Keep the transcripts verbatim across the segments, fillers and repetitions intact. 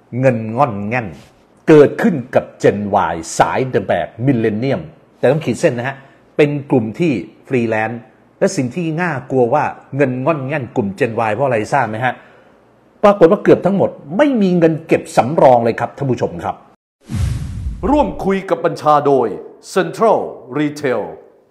เงินง่อนแง่นเกิดขึ้นกับ Gen Y สาย The Bag Millennium แต่ต้องขีดเส้นนะฮะเป็นกลุ่มที่ฟรีแลนซ์และสิ่งที่น่ากลัวว่าเงินง่อนแง่นกลุ่ม Gen Y เพราะอะไรทราบไหมฮะปรากฏว่าเกือบทั้งหมดไม่มีเงินเก็บสำรองเลยครับท่านผู้ชมครับร่วมคุยกับบัญชาโดย Central Retail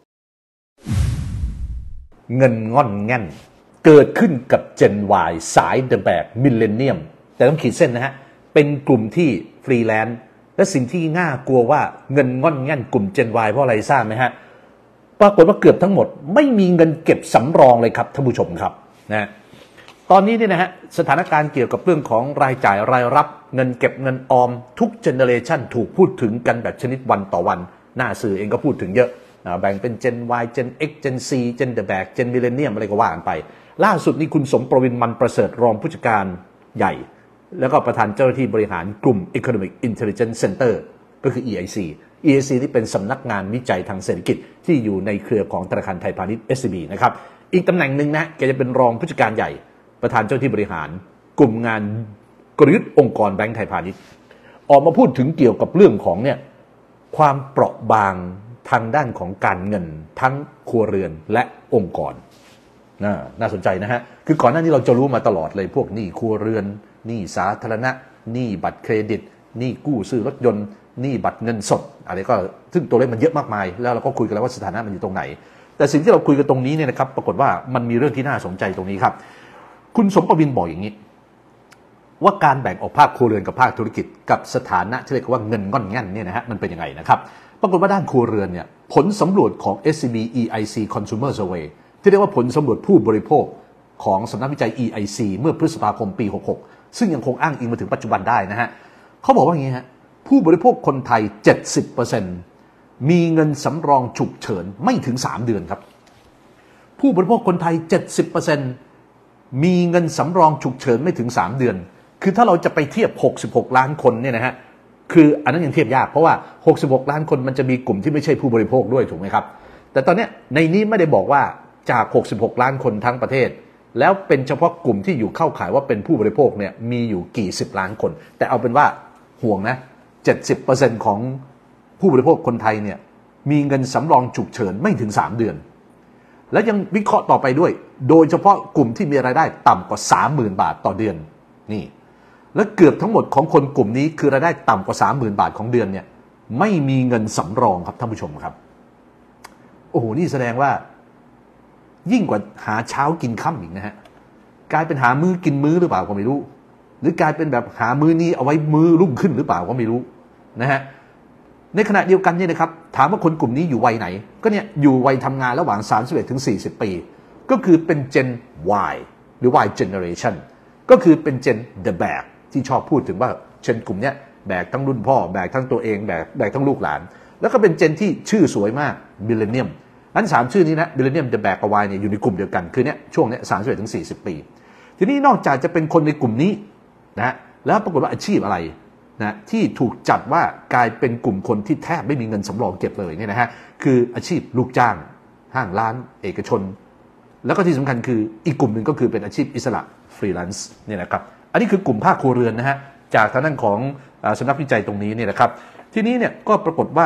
เงินง่อนแง่นเกิดขึ้นกับ Gen Y สาย The Bag Millennium แต่ต้องขีดเส้นนะฮะเป็นกลุ่มที่ฟรีแลนซ์และสิ่งที่น่ากลัวว่าเงินง่อนแง่นกลุ่ม Gen Y เพราะอะไรทราบไหมฮะปรากฏว่าเกือบทั้งหมดไม่มีเงินเก็บสำรองเลยครับท่านผู้ชมครับนะตอนนี้เนี่ยนะฮะสถานการณ์เกี่ยวกับเรื่องของรายจ่ายรายรับเงินเก็บเงินออมทุกเจเนเรชันถูกพูดถึงกันแบบชนิดวันต่อวันหน้าสื่อเองก็พูดถึงเยอะแบ่งเป็น Gen Y Gen X Gen C Gen The Bag Gen Millennium อะไรก็ว่ากันไปล่าสุดนี้คุณสมประวินมันประเสริฐรองผู้จัดการใหญ่แล้วก็ประธานเจ้าหน้าที่บริหารกลุ่ม Economic Intelligence Center ก็คือ อี ไอ ซี อี ไอ ซี ที่เป็นสำนักงานวิจัยทางเศรษฐกิจที่อยู่ในเครือของธนาคารไทยพาณิชย์ เอส ซี บี นะครับอีกตำแหน่งหนึ่งนะแกจะเป็นรองผู้จัดการใหญ่ประธานเจ้าหน้าที่บริหารกลุ่มงานกลยุทธ์องค์กรแบงก์ไทยพาณิชย์ออกมาพูดถึงเกี่ยวกับเรื่องของเนี่ยความเปราะบางทางด้านของการเงินทั้งครัวเรือนและองค์กรน่าน่าสนใจนะฮะคือก่อนหน้านี้เราจะรู้มาตลอดเลยพวกหนี้ครัวเรือนหนี้สาธารณะหนี้บัตรเครดิตหนี้กู้ซื้อรถยนต์หนี้บัตรเงินสดอะไรก็ซึ่งตัวเลขมันเยอะมากมายแล้วเราก็คุยกันแล้วว่าสถานะมันอยู่ตรงไหนแต่สิ่งที่เราคุยกันตรงนี้เนี่ยนะครับปรากฏว่ามันมีเรื่องที่น่าสนใจตรงนี้ครับคุณสมประวินบอกอย่างนี้ว่าการแบ่งออกภาคครัวเรือนกับภาคธุรกิจกับสถานะที่เรียกว่าเงินง่อนแง่นเนี่ยนะฮะมันเป็นยังไงนะครับปรากฏว่าด้านครัวเรือนเนี่ยผลสำรวจของ เอส ซี บี อี ไอ ซี Consumer Survey ที่เรียกว่าผลสำรวจผู้บริโภคของสำนักวิจัย อี ไอ ซี เมื่อพฤษภาคมปีหกหกซึ่งยังคงอ้างอิงมาถึงปัจจุบันได้นะฮะเขาบอกว่าอย่างนี้ฮะผู้บริโภคคนไทย เจ็ดสิบเปอร์เซ็นต์ มีเงินสำรองฉุกเฉินไม่ถึงสามเดือนครับผู้บริโภคคนไทย เจ็ดสิบเปอร์เซ็นต์มีเงินสำรองฉุกเฉินไม่ถึงสามเดือนคือถ้าเราจะไปเทียบหกสิบหกล้านคนเนี่ยนะฮะคืออันนั้นยังเทียบยากเพราะว่าหกสิบหกล้านคนมันจะมีกลุ่มที่ไม่ใช่ผู้บริโภคด้วยถูกไหมครับแต่ตอนนี้ในนี้ไม่ได้บอกว่าจากหกสิบหกล้านคนทั้งประเทศแล้วเป็นเฉพาะกลุ่มที่อยู่เข้าข่ายว่าเป็นผู้บริโภคเนี่ยมีอยู่กี่สิบล้านคนแต่เอาเป็นว่าห่วงนะ เจ็ดสิบเปอร์เซ็นต์ ของผู้บริโภคคนไทยเนี่ยมีเงินสำรองฉุกเฉินไม่ถึงสามเดือนและยังวิเคราะห์ต่อไปด้วยโดยเฉพาะกลุ่มที่มีรายได้ต่ำกว่า สามหมื่น บาทต่อเดือนนี่และเกือบทั้งหมดของคนกลุ่มนี้คือรายได้ต่ำกว่า สามหมื่น บาทของเดือนเนี่ยไม่มีเงินสำรองครับท่านผู้ชมครับโอ้โหนี่แสดงว่ายิ่งกว่าหาเช้ากินค่ำอีกนะฮะกลายเป็นหามื้อกินมื้อหรือเปล่าก็ไม่รู้หรือกลายเป็นแบบหามื้อนี้เอาไว้มื้อรุ่งขึ้นหรือเปล่าก็ไม่รู้นะฮะในขณะเดียวกันเนี่ยนะครับถามว่าคนกลุ่มนี้อยู่วัยไหนก็เนี่ยอยู่วัยทำงานระหว่างสามสิบเอ็ดถึงสี่สิบปีก็คือเป็น Gen Y หรือ Y Generation ก็คือเป็น Gen The Bag ที่ชอบพูดถึงว่าเช่นกลุ่มเนี้ยแบกทั้งรุ่นพ่อแบกทั้งตัวเองแบกแบกทั้งลูกหลานแล้วก็เป็นเจนที่ชื่อสวยมาก Millennium นั้นสามชื่อนี้นะ Millennium The Bag กับ Y เนี่ยอยู่ในกลุ่มเดียวกันคือเนี้ยช่วงเนี้ยสามสิบเอ็ดถึงสี่สิบปีทีนี้นอกจากจะเป็นคนในกลุ่มนี้นะแล้วปรากฏว่าอาชีพอะไรนะที่ถูกจัดว่ากลายเป็นกลุ่มคนที่แทบไม่มีเงินสำรองเก็บเลยเนี่ยนะฮะคืออาชีพลูกจ้างห้างร้านเอกชนแล้วก็ที่สำคัญคืออีกกลุ่มหนึ่งก็คือเป็นอาชีพอิสระฟรีแลนซ์เนี่ยนะครับอันนี้คือกลุ่มภาคครัวเรือนนะฮะจากทางด้านของสำนักวิจัยตรงนี้เนี่ยนะครับทีนี้เนี่ยก็ปรากฏว่า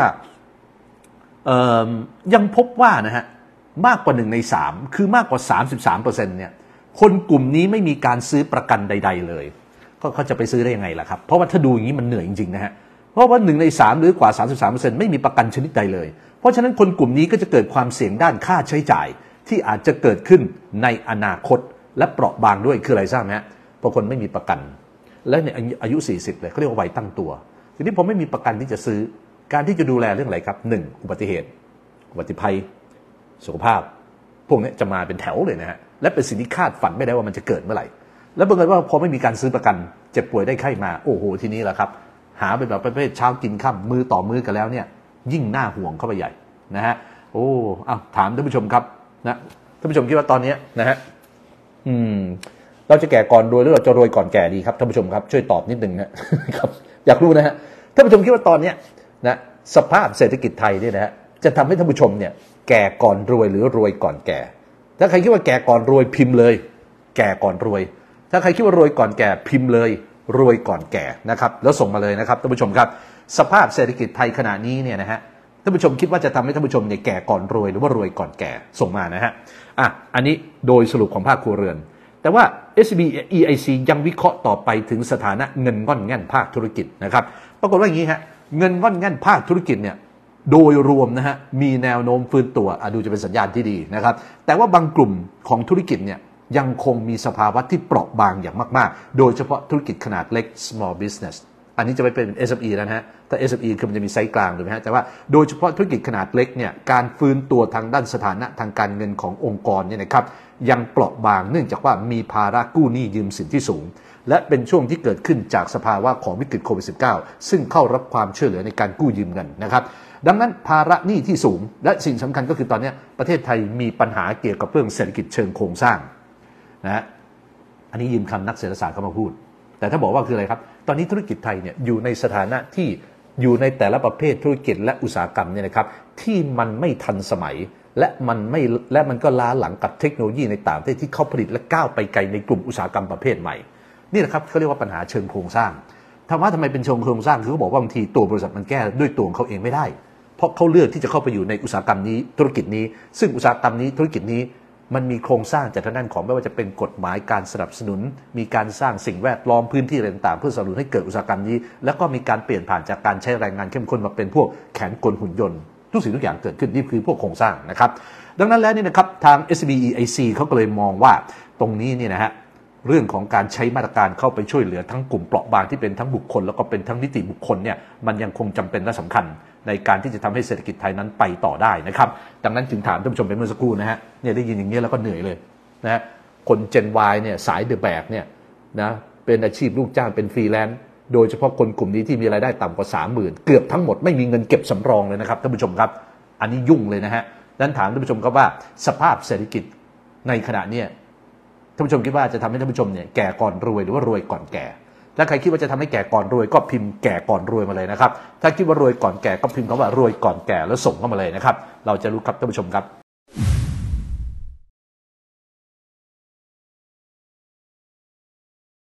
ยังพบว่านะฮะมากกว่าหนึ่งในสามคือมากกว่า สามสิบสามเปอร์เซ็นต์ เนี่ยคนกลุ่มนี้ไม่มีการซื้อประกันใดๆเลยก็เขาจะไปซื้อได้ยังไงล่ะครับเพราะว่าถ้าดูอย่างนี้มันเหนื่อยจริงๆนะฮะเพราะว่าหนึ่งในสามหรือกว่า สามสิบสามเปอร์เซ็นต์ ไม่มีประกันชนิดใดเลยเพราะฉะนั้นคนกลุ่มนี้ก็จะเกิดความเสี่ยงด้านค่าใช้จ่ายที่อาจจะเกิดขึ้นในอนาคตและเปราะบางด้วยคืออะไรทราบไหมฮะเพราะคนไม่มีประกันและในอายุสี่สิบเลยเขาเรียกว่าวัยตั้งตัวทีนี้ผมไม่มีประกันที่จะซื้อการที่จะดูแลเรื่องอะไรครับหนึ่งอุบัติเหตุอุบัติภัยสุขภาพพวกนี้จะมาเป็นแถวเลยนะฮะและเป็นสิ่งที่คาดฝันไม่ได้ว่ามันจะเกิดเมื่อไหร่แล้วบังเอิญว่าพอไม่มีการซื้อประกันเจ็บป่วยได้ไข้มาโอ้โหทีนี้แหละครับหาเป็นแบบประเภทเช้ากินค่ำมือต่อมือกันแล้วเนี่ยยิ่งน่าห่วงเข้าไปใหญ่นะฮะโอ้อ้าวถามท่านผู้ชมครับนะท่านผู้ชมคิดว่าตอนนี้นะฮะอืมเราจะแก่ก่อนรวยหรือเราจะรวยก่อนแก่ดีครับท่านผู้ชมครับช่วยตอบนิดนึงนะครับอยากรู้นะฮะท่านผู้ชมคิดว่าตอนนี้นะสภาพเศรษฐกิจไทยเนี่ยนะฮะจะทำให้ท่านผู้ชมเนี่ยแก่ก่อนรวยหรือรวยก่อนแก่ถ้าใครคิดว่าแก่ก่อนรวยพิมพ์เลยแก่ก่อนรวยถ้าใครคิดว่ารวยก่อนแก่พิมพ์เลยรวยก่อนแก่นะครับแล้วส่งมาเลยนะครับท่านผู้ชมครับสภาพเศรษฐกิจไทยขณะนี้เนี่ยนะฮะท่านผู้ชมคิดว่าจะทำให้ท่านผู้ชมเนี่ยแก่ก่อนรวยหรือว่ารวยก่อนแก่ส่งมานะฮะอ่ะอันนี้โดยสรุปของภาคครัวเรือนแต่ว่า เอส บี อี ไอ ซี ยังวิเคราะห์ต่อไปถึงสถานะเงินง่อนแง่นภาคธุรกิจนะครับปรากฏว่าอย่างนี้ฮะเงินง่อนแง่นภาคธุรกิจเนี่ยโดยรวมนะฮะมีแนวโน้มฟื้นตัวดูจะเป็นสัญญาณที่ดีนะครับแต่ว่าบางกลุ่มของธุรกิจเนี่ยยังคงมีสภาวะที่เปราะบางอย่างมากๆโดยเฉพาะธุรกิจขนาดเล็ก small business อันนี้จะไม่เป็น เอส เอ็ม อี แล้วนะฮะแต่ เอส เอ็ม อี คือมันจะมีไซส์กลางถูกไหมฮะแต่ว่าโดยเฉพาะธุรกิจขนาดเล็กเนี่ยการฟื้นตัวทางด้านสถานะทางการเงินขององค์กรเนี่ยนะครับยังเปราะบางเนื่องจากว่ามีภาระกู้หนี้ยืมสินที่สูงและเป็นช่วงที่เกิดขึ้นจากสภาวะของวิกฤตโควิด สิบเก้า ซึ่งเข้ารับความช่วยเหลือในการกู้ยืมเงินนะครับดังนั้นภาระหนี้ที่สูงและสิ่งสำคัญก็คือตอนนี้ประเทศไทยมีปัญหาเกี่ยวกับเรื่องเศรษฐกิจเชิงโครงสร้างนะฮะอันนี้ยืมคำนักเศรษฐศาสตร์เข้ามาพูดแต่ถ้าบอกว่าคืออะไรครับตอนนี้ธุรกิจไทยเนี่ยอยู่ในสถานะที่อยู่ในแต่ละประเภทธุรกิจและอุตสาหกรรมเนี่ยนะครับที่มันไม่ทันสมัยและมันไม่และมันก็ล้าหลังกับเทคโนโลยีในต่างประเทศที่เขาผลิตและก้าวไปไกลในกลุ่มอุตสาหกรรมประเภทใหม่นี่แหละครับเขาเรียกว่าปัญหาเชิงโครงสร้างถามว่าทำไมเป็นเชิงโครงสร้างคือเขาบอกว่าบางทีตัวบริษัทมันแก้ด้วยตัวของเขาเองไม่ได้เพราะเขาเลือกที่จะเข้าไปอยู่ในอุตสาหกรรมนี้ธุรกิจนี้ซึ่งอุตสาหกรรมนี้ธุรกิจนี้มันมีโครงสร้างจากทางด้านของไม่ว่าจะเป็นกฎหมายการสนับสนุนมีการสร้างสิ่งแวดล้อมพื้นที่อะไรต่างๆเพื่อสนับสนุนให้เกิดอุตสาหกรรมนี้แล้วก็มีการเปลี่ยนผ่านจากการใช้แรงงานเข้มข้นมาเป็นพวกแขนกลหุ่นยนต์ทุกสิ่งทุกอย่างเกิดขึ้นนี่คือพวกโครงสร้างนะครับดังนั้นแล้วนี่นะครับทาง เอส บี อี ไอ ซี เขาก็เลยมองว่าตรงนี้นี่นะฮะเรื่องของการใช้มาตรการเข้าไปช่วยเหลือทั้งกลุ่มเปราะบางที่เป็นทั้งบุคคลแล้วก็เป็นทั้งนิติบุคคลเนี่ยมันยังคงจำเป็นและสำคัญในการที่จะทำให้เศรษฐกิจไทยนั้นไปต่อได้นะครับดังนั้นจึงถามท่านผู้ชมไปเมื่อสักครู่นะฮะเนี่ยได้ยินอย่างนี้แล้วก็เหนื่อยเลยนะฮะคนเจน Y เนี่ยสายเดอะแบกเนี่ยนะเป็นอาชีพลูกจ้างเป็นฟรีแลนซ์โดยเฉพาะคนกลุ่มนี้ที่มีรายได้ต่ำกว่า สามหมื่น เกือบทั้งหมดไม่มีเงินเก็บสำรองเลยนะครับท่านผู้ชมครับอันนี้ยุ่งเลยนะฮะดังนั้นถามท่านผู้ชมครับว่าสภาพเศรษฐกิจในขณะนี้ท่านผู้ชมคิดว่าจะทำให้ท่านผู้ชมเนี่ยแก่ก่อนรวยหรือว่ารวยก่อนแก่และใครคิดว่าจะทำให้แก่ก่อนรวยก็พิมพ์แก่ก่อนรวยมาเลยนะครับถ้าคิดว่ารวยก่อนแก่ก็พิมพ์คำว่ารวยก่อนแก่แล้วส่งเข้ามาเลยนะครับเราจะรู้ครับท่านผู้ชมครับ